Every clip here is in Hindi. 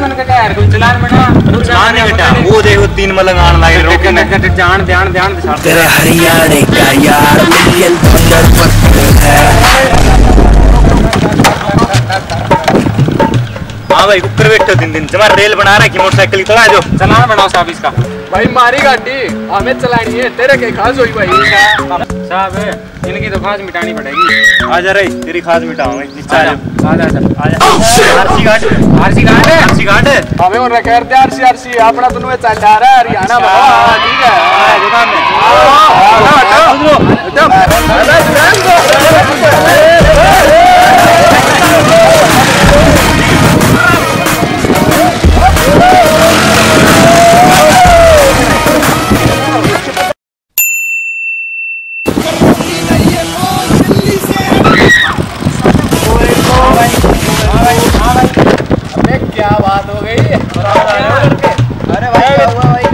मन का यार कुछ चलान बना चलान है बेटा वो देखो 3 मलंग आन लाए रोके न जान ध्यान ध्यान तेरे हरियाणा का यार मिलियन डॉलर पर है। हाँ भाई कुकर बैठो दिन तुम्हारा रेल बना रहा है कि मोटरसाइकिल चला जो चलान बनाओ साहब इसका। भाई मारी गाड़ी हमें चलानी है, तेरे के खास हुई भाई साहब इनकी तो खास मिटानी पड़ेगी। आ जा रही तेरी खास मिटाऊं नीचे आ जा आ जा आ जा आरसी कार्ड है हमें और कर दे आरसी अपना तुम चल जा रहा है हरियाणा में। ठीक है दुकान क्या बात हो गई। अरे भाई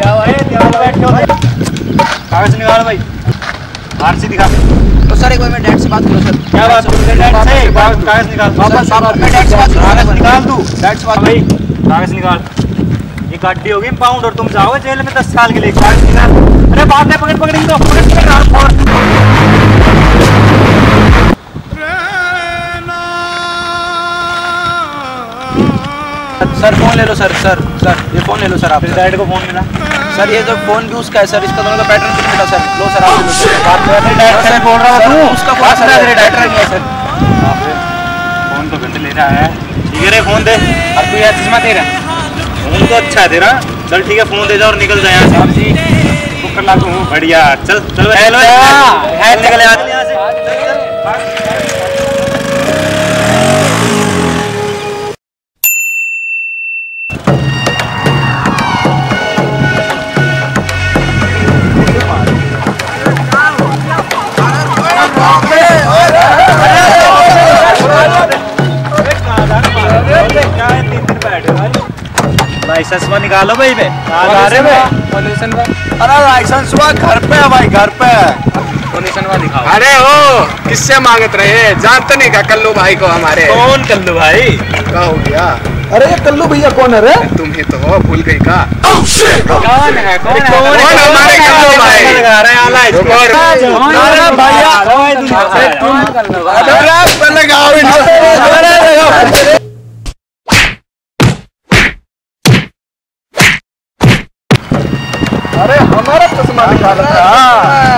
कागज निकाल भाई आरसी दिखा। तो सर एक बार मैं डैड से बात करूं सर। क्या बात डैड से कागज निकाल वापस मैं डैड से बात करूं। कागज निकाल तू डैड से बात भाई कागज निकाल। ये गाड़ी होगी पाउंड और तुम जाओगे जेल में 10 साल के लिए। कागज निकाल। अरे बाद में पकड़ दो सर फोन ले लो सर ये फोन ले लो सर आप। डैड को फोन मिला सर ये जो फोन भी उसका है सर, इसका दोनों का पैटर्न कुछ मिला सर। लो सर आप बात कर रहे डैड से बोल रहा हूं तू उसका फोन सर डैड नहीं है सर। फोन तो घंटे ले रहा है। ठीक है रे फोन दे। और तू यार चश्मा तेरा फोन तो अच्छा है तेरा। चल ठीक है फोन दे जा और निकल जा यहां साहब जी बुक कर ला तू। बढ़िया चल हेलो निकल यहां से। लाइसेंस निकालो भाई पोल्यूशन अरे लाइसेंस घर पे है भाई, घर पे दिखाओ। अरे ओ किससे मांगत रहे, जानते नहीं का कल्लू भाई को हमारे। कौन कल्लू भाई क्या हो गया। अरे ये कल्लू भैया कौन है रे? तुम ही तो हो, भूल गई का। कौन है हमारे कल्लू भाई लगा रहे हैं अरे हमारा चश्मा निकाला था।